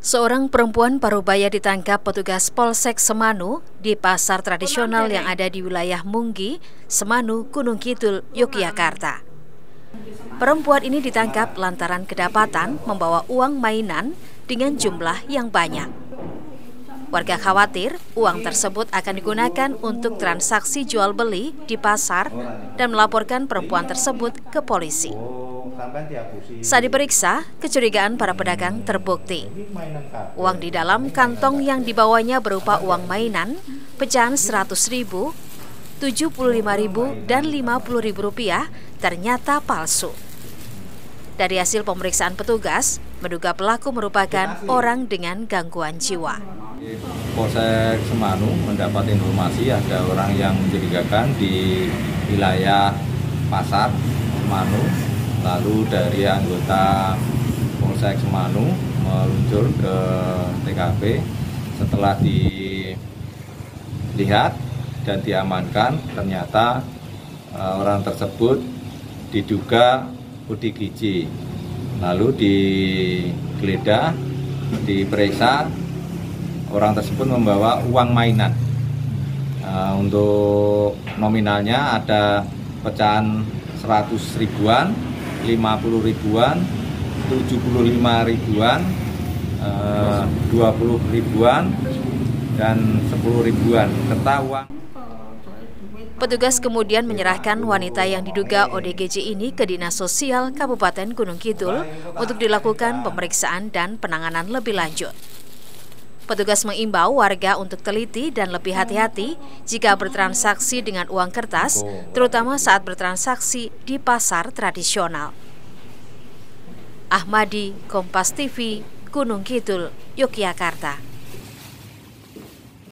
Seorang perempuan parubaya ditangkap petugas Polsek Semanu di pasar tradisional yang ada di wilayah Munggi, Semanu, Gunung Kidul, Yogyakarta. Perempuan ini ditangkap lantaran kedapatan membawa uang mainan dengan jumlah yang banyak. Warga khawatir uang tersebut akan digunakan untuk transaksi jual beli di pasar dan melaporkan perempuan tersebut ke polisi. Saat diperiksa, kecurigaan para pedagang terbukti. Uang di dalam kantong yang dibawanya berupa uang mainan, pecahan 100.000, 75.000, dan 50.000 rupiah ternyata palsu. Dari hasil pemeriksaan petugas, menduga pelaku merupakan orang dengan gangguan jiwa. Polsek Semanu mendapat informasi ada orang yang mencurigakan di wilayah pasar Semanu. Lalu dari anggota Polsek Semanu meluncur ke TKP. Setelah dilihat dan diamankan, ternyata orang tersebut diduga ODGJ. Lalu digeledah, diperiksa, orang tersebut membawa uang mainan. Untuk nominalnya ada pecahan 100 ribuan, 50 ribuan, 75 ribuan, 20 ribuan, dan 10 ribuan. Ketahuan. Petugas kemudian menyerahkan wanita yang diduga ODGJ ini ke Dinas Sosial Kabupaten Gunung Kidul untuk dilakukan pemeriksaan dan penanganan lebih lanjut. Petugas mengimbau warga untuk teliti dan lebih hati-hati jika bertransaksi dengan uang kertas, terutama saat bertransaksi di pasar tradisional. Ahmadi, Kompas TV, Gunung Kidul, Yogyakarta.